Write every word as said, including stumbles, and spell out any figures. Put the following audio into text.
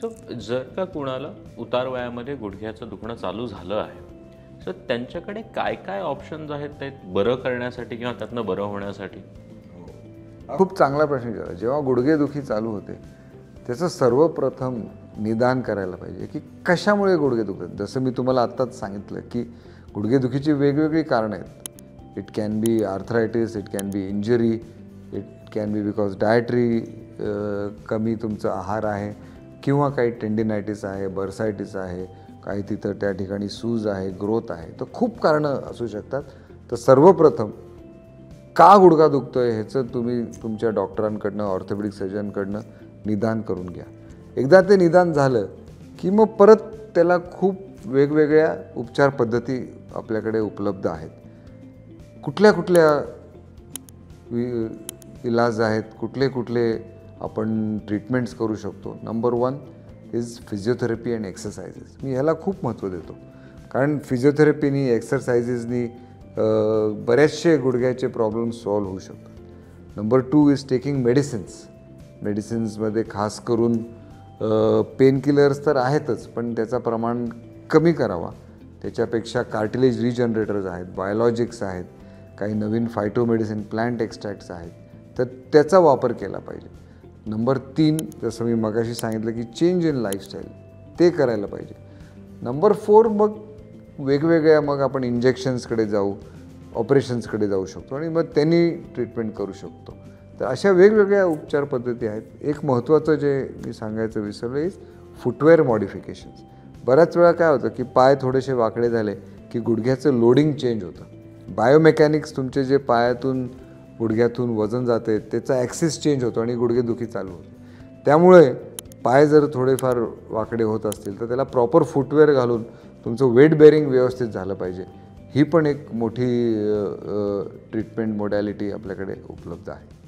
So जर का कुणाला उतार वयामध्ये गुडघ्याचं दुखणं चालू झालं आहे, सो त्यांच्याकडे काय काय ऑप्शन्स आहेत ते बरं करण्यासाठी किंवा त्यातनं बरं होण्यासाठी? खूप चांगला प्रश्न विचारला. जेव्हा गुडघेदुखी चालू होते त्याचं सर्वप्रथम निदान करायला पाहिजे की कशामुळे गुडघे दुखतात. जसं मी तुम्हाला आत्ताच सांगितलं की गुडघेदुखीची वेगवेगळी कारणं आहेत. It can be arthritis, it can be injury, it can be because dietary कमी तुमचा आहार आहे, किंवा काही टेंडिनायटिस आहे, बर्सायटिस आहे, काही तिथं त्या ठिकाणी सूज आहे, ग्रोथ आहे. तर खूप कारणं असू शकतात. तर सर्वप्रथम का गुडघा दुखतोय ह्याचं तुम्ही तुमच्या डॉक्टरांकडनं, ऑर्थोपेडिक सर्जनकडनं निदान करून घ्या. एकदा ते निदान झालं की मग परत त्याला खूप वेगवेगळ्या उपचार पद्धती आपल्याकडे उपलब्ध आहेत. कुठल्या कुठल्या इलाज आहेत, कुठले कुठले आपण ट्रीटमेंट्स करू शकतो. Number one is physiotherapy and exercises. मी ह्याला खूप महत्त्व देतो, कारण फिजिओथेरपीनी, एक्सरसाइजेसनी बरेचसे गुडघ्याचे प्रॉब्लेम्स सॉल्व्ह होऊ शकतात. Number two is taking medicines. मेडिसिन्समध्ये खास करून पेन किलर्स तर आहेतच, पण त्याचं प्रमाण कमी करावा. त्याच्यापेक्षा कार्टिलेज रिजनरेटर्स आहेत, बायोलॉजिक्स आहेत, काही नवीन फायटो मेडिसिन, प्लांट एक्स्ट्रॅक्ट्स आहेत, तर त्याचा वापर केला पाहिजे. नंबर तीन, जसं मी मगाशी सांगितलं की चेंज इन लाईफस्टाईल, ते करायला पाहिजे. नंबर फोर, मग वेगवेगळ्या मग आपण इंजेक्शन्सकडे जाऊ, ऑपरेशन्सकडे जाऊ शकतो आणि मग त्यांनी ट्रीटमेंट करू शकतो. तर अशा वेगवेगळ्या उपचार पद्धती आहेत. एक महत्त्वाचं जे मी सांगायचं विसरलो इज फुटवेअर मॉडिफिकेशन्स. बऱ्याच वेळा काय होतं की पाय थोडेसे वाकडे झाले की गुडघ्याचं लोडिंग चेंज होतं. बायोमेकॅनिक्स तुमचे जे पायातून गुडघ्यातून वजन जाते त्याचा ॲक्सिस चेंज होतो आणि गुडघेदुखी चालू होते. त्यामुळे पाय जर थोडेफार वाकडे होत असतील तर त्याला प्रॉपर फुटवेअर घालून तुमचं वेट बेअरिंग व्यवस्थित झालं पाहिजे. ही पण एक मोठी ट्रीटमेंट मोडॅलिटी आपल्याकडे उपलब्ध आहे.